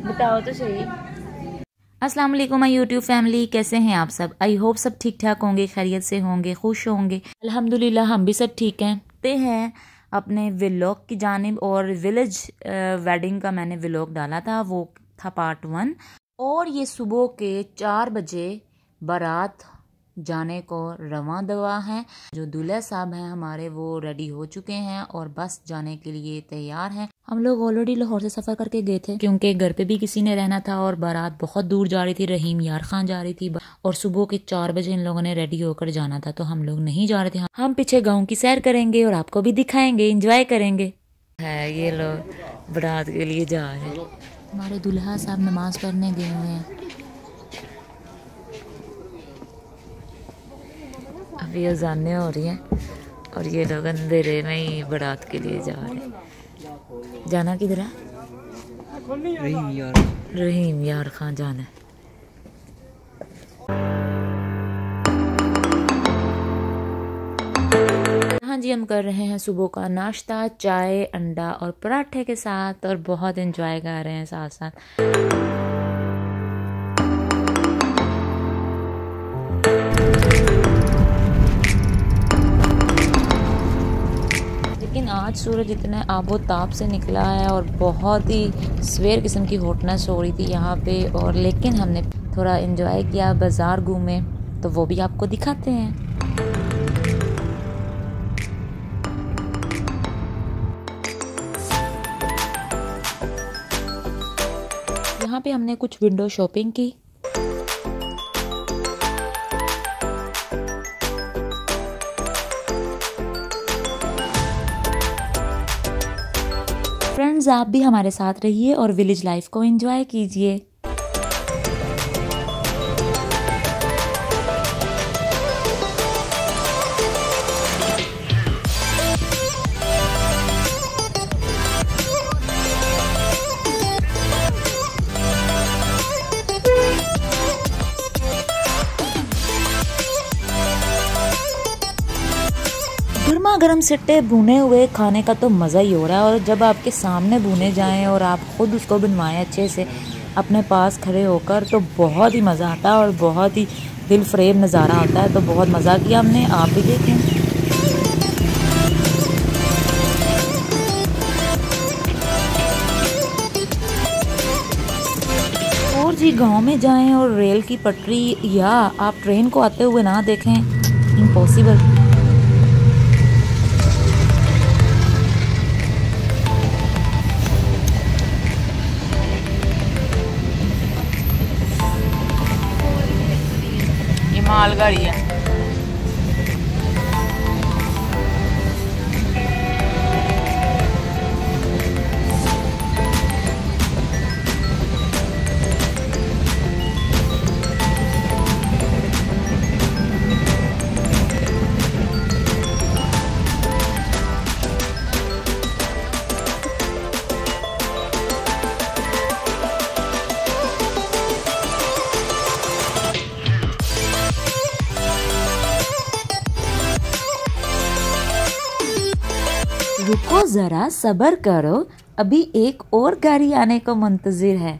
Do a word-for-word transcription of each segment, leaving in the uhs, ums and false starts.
बताओ तो सही। अस्सलाम वालेकुम माय यूट्यूब फैमिली, कैसे हैं आप सब? आई होप सब ठीक ठाक होंगे, खैरियत से होंगे, खुश होंगे। अल्हम्दुलिल्लाह हम भी सब ठीक हैं। ते हैं अपने व्लॉग की जानिब, और विलेज वेडिंग का मैंने व्लॉग डाला था, वो था पार्ट वन। और ये सुबह के चार बजे बारात जाने को रवां दवा हैं। जो दूल्हा साहब हैं हमारे वो रेडी हो चुके हैं और बस जाने के लिए तैयार हैं। हम लोग ऑलरेडी लाहौर से सफ़र करके गए थे क्योंकि घर पे भी किसी ने रहना था और बारात बहुत दूर जा रही थी, रहीम यार खान जा रही थी, और सुबह के चार बजे इन लोगों ने रेडी होकर जाना था, तो हम लोग नहीं जा रहे थे। हम पीछे गाँव की सैर करेंगे और आपको भी दिखाएंगे, इंजॉय करेंगे। है ये लोग बारात के लिए जा रहे हैं। हमारे दूल्हा साहब नमाज पढ़ने गए हुए हैं, अभी अजानें हो रही हैं और ये लोग अंधेरे में ही बारात के लिए जा रहे हैं। जाना किधर है? रहीम यार रहीम यार खान जाना है। हाँ जी, हम कर रहे हैं सुबह का नाश्ता, चाय, अंडा और पराठे के साथ, और बहुत एंजॉय कर रहे हैं साथ साथ। लेकिन आज सूरज इतने आबो ताप से निकला है और बहुत ही सवेर किस्म की हॉटनेस हो रही थी यहाँ पे, और लेकिन हमने थोड़ा एंजॉय किया, बाज़ार घूमे, तो वो भी आपको दिखाते हैं। यहाँ पे हमने कुछ विंडो शॉपिंग की। फ्रेंड्स, आप भी हमारे साथ रहिए और विलेज लाइफ को एंजॉय कीजिए। गर्मा गर्म सिट्टे भुने हुए खाने का तो मज़ा ही हो रहा है, और जब आपके सामने भुने जाएं और आप खुद उसको बनवाएं अच्छे से अपने पास खड़े होकर, तो बहुत ही मज़ा आता है और बहुत ही दिल फरेब नज़ारा होता है। तो बहुत मज़ा किया हमने, आप भी देखें। और जी, गांव में जाएं और रेल की पटरी या आप ट्रेन को आते हुए ना देखें, इम्पॉसिबल। मालगाड़ी है। रुको जरा, सब्र करो, अभी एक और गाड़ी आने को मुंतजिर है।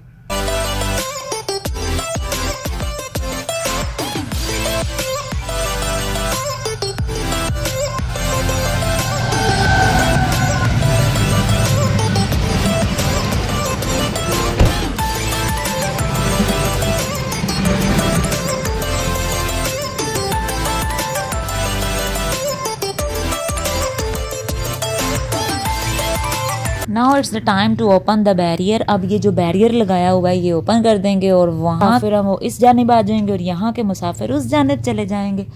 Now it's the time to open the barrier. अब ये जो बैरियर लगाया हुआ है ये ओपन कर देंगे और वहाँ फिर हम इस जानिब आ जाएंगे और यहाँ के मुसाफिर उस जानिब चले जाएंगे।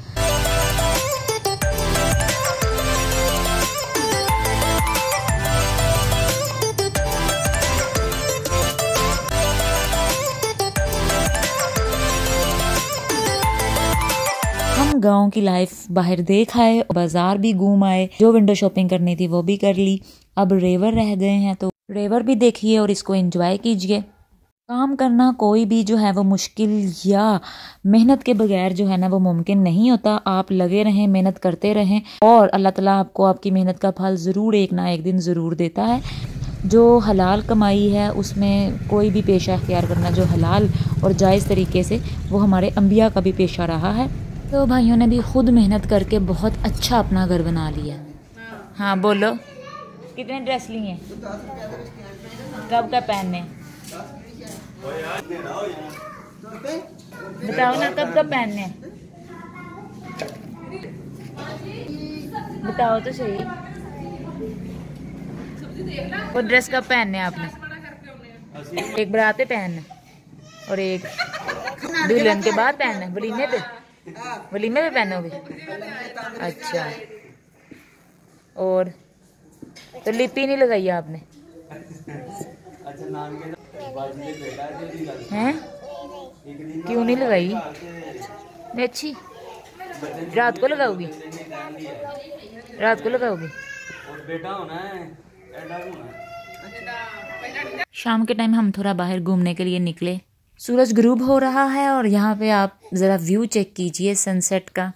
हम गांव की लाइफ बाहर देख आए, बाजार भी घूम आए, जो विंडो शॉपिंग करनी थी वो भी कर ली। अब रेवर रह गए हैं, तो रेवर भी देखिए और इसको एंजॉय कीजिए। काम करना कोई भी जो है वो मुश्किल या मेहनत के बगैर जो है ना वो मुमकिन नहीं होता। आप लगे रहें, मेहनत करते रहें और अल्लाह ताला आपको आपकी मेहनत का फल ज़रूर एक ना एक दिन ज़रूर देता है। जो हलाल कमाई है उसमें कोई भी पेशा अख्तियार करना जो हलाल और जायज़ तरीके से, वो हमारे अंबिया का भी पेशा रहा है। तो भाइयों ने भी खुद मेहनत करके बहुत अच्छा अपना घर बना लिया। हाँ बोलो, कितने ड्रेस लिए हैं, कब का पहनने, बताओ ना कब कब पहनने, बताओ तो सही। वो ड्रेस कब पहनने आपने, एक बराते पहनने और एक दुल्हन के बाद पहनने, वलीमे पे, वलीमे पे पहनोगे। अच्छा, और तो लिपी नहीं लगाई आपने हैं, क्यों नहीं लगाई? नहीं अच्छी, रात को लगाओगी, रात को लगाओगी। शाम के टाइम हम थोड़ा बाहर घूमने के लिए निकले। सूरज गुरूब हो रहा है और यहाँ पे आप ज़रा व्यू चेक कीजिए सनसेट का।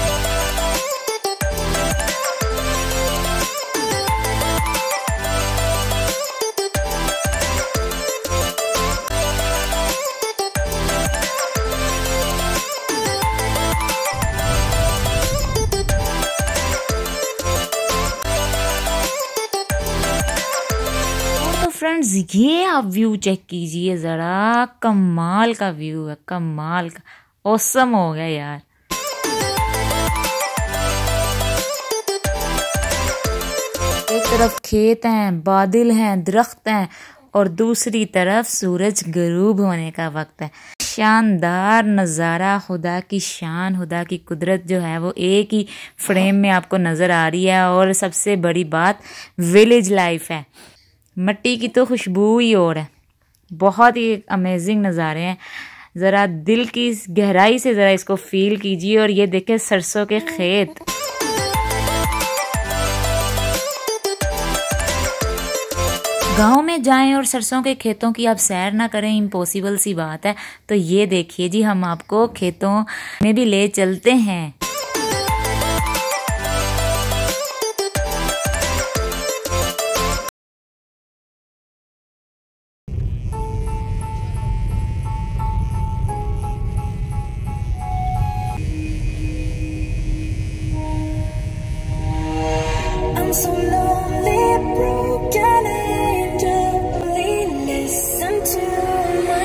फ्रेंड्स ये आप व्यू चेक कीजिए ज़रा, कमाल का व्यू है, कमाल का, ऑसम हो गया यार। एक तरफ खेत हैं, बादल हैं, दरख्त हैं और दूसरी तरफ सूरज गुरूब होने का वक्त है। शानदार नज़ारा, खुदा की शान, खुदा की कुदरत जो है वो एक ही फ्रेम में आपको नज़र आ रही है। और सबसे बड़ी बात विलेज लाइफ है, मिट्टी की तो खुशबू ही और है। बहुत ही अमेजिंग नज़ारे हैं, ज़रा दिल की गहराई से ज़रा इसको फील कीजिए। और ये देखें सरसों के खेत, गांव में जाएं और सरसों के खेतों की आप सैर ना करें, इम्पॉसिबल सी बात है। तो ये देखिए जी, हम आपको खेतों में भी ले चलते हैं। So lonely, broken angel, please listen to my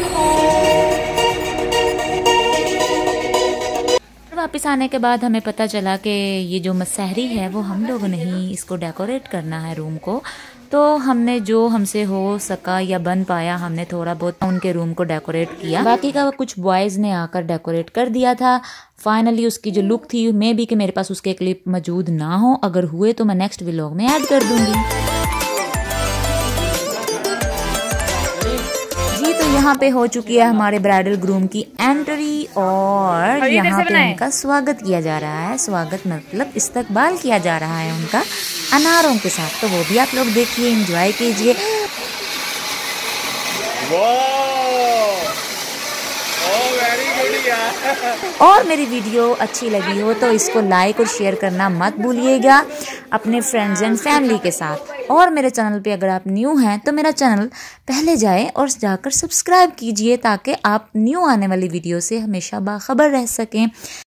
heart. वापस आने के बाद हमें पता चला कि ये जो मसहरी है वो हम लोगों ने ही इसको डेकोरेट करना है रूम को। तो हमने जो हमसे हो सका या बन पाया, हमने थोड़ा बहुत उनके रूम को डेकोरेट किया। बाकी का कुछ बॉयज़ ने आकर डेकोरेट कर दिया था। फाइनली उसकी जो लुक थी, मे बी कि मेरे पास उसके क्लिप मौजूद ना हो, अगर हुए तो मैं नेक्स्ट व्लॉग में ऐड कर दूंगी जी। तो यहाँ पे हो चुकी है हमारे ब्राइडल ग्रूम की एंट्री और यहाँ पे उनका स्वागत किया जा रहा है। स्वागत मतलब इस्तकबाल किया जा रहा है उनका अनारों के साथ। तो वो भी आप लोग देखिए, एंजॉय कीजिए। और मेरी वीडियो अच्छी लगी हो तो इसको लाइक और शेयर करना मत भूलिएगा अपने फ्रेंड्स एंड फैमिली के साथ। और मेरे चैनल पे अगर आप न्यू हैं तो मेरा चैनल पहले जाएं और जाकर सब्सक्राइब कीजिए ताकि आप न्यू आने वाली वीडियो से हमेशा बाखबर रह सकें।